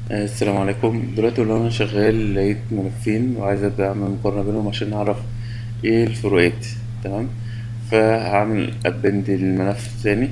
السلام عليكم. دلوقتي لو انا شغال لقيت ملفين وعايز ابدا اعمل مقارنه بينهم عشان اعرف ايه الفروقات. تمام. فهعمل ابند الملف الثاني.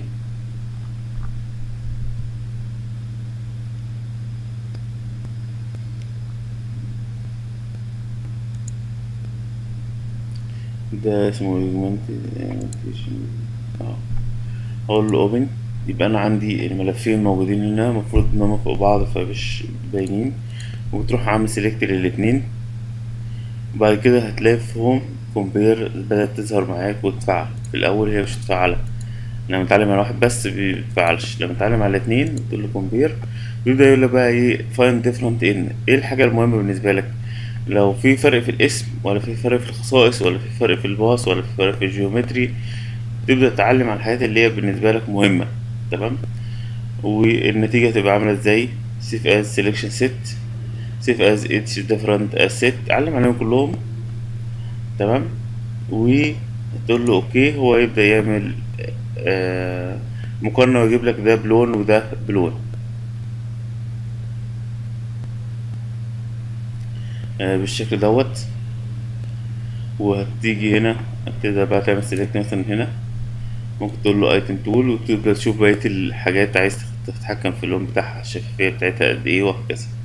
ده اسمه augmentation. اه اقول له اوبن. يبقى انا عندي الملفين موجودين هنا، المفروض ان هم فوق بعض فمش باينين، وتروح عامل سيلكت للاتنين. وبعد كده هتلاقي فيهم كومبير بدأت تظهر معاك وتتفعل. في الأول هي مش متفعلة، لما اتعلم على واحد بس بيتفعلش، لما اتعلم على اتنين تقول له كومبير بيبدأ يقول لك بقى ايه فاين ديفرنت ان ايه الحاجة المهمة بالنسبة لك، لو في فرق في الاسم ولا في فرق في الخصائص ولا في فرق في الباص ولا في فرق في الجيومتري. تبدأ تتعلم على الحاجات اللي هي بالنسبة لك مهمة. تمام. والنتيجة هتبقى عاملة ازاي؟ save as selection set، save as each different as set، علم عليهم كلهم. تمام. وتقول له اوكي، هو يبدأ يعمل مقارنة ويجيب لك ده بلون وده بلون. بالشكل دوت. وهتيجي هنا تبدأ بقى تعمل سيلكت مثلا هنا، ممكن تقول له ايتم تول وتبدأ تشوف بقية الحاجات عايز تتحكم في اللون بتاعها، الشفافية بتاعتها قد ايه، وهكذا.